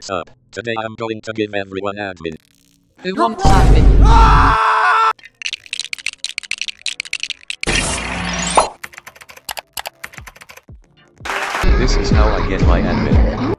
What's up? Today I'm going to give everyone admin. Who wants admin? This is how I get my admin.